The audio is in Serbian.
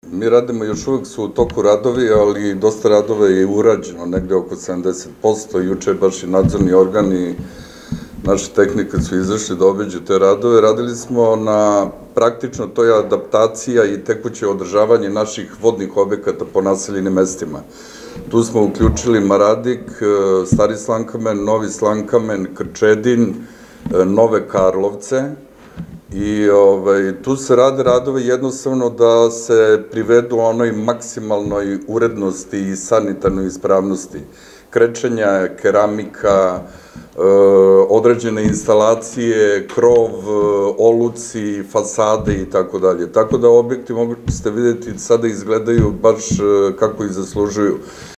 Mi radimo, još uvek su u toku radovi, ali dosta radova je urađeno, negde oko 70%. Juče baš i nadzorni organi naše tehnike su izašli da obiđu te radove. Radili smo na, praktično, to je adaptacija i tekuće održavanje naših vodnih objekata po naseljenim mestima. Tu smo uključili Maradik, Stari Slankamen, Novi Slankamen, Krčedin, Nove Karlovce, i tu se rade radove jednostavno da se privedu onoj maksimalnoj urednosti i sanitarnoj ispravnosti. Krečenja, keramika, određene instalacije, krov, oluci, fasade i tako dalje. Tako da objekti, mogli ste vidjeti, sada izgledaju baš kako i zaslužuju.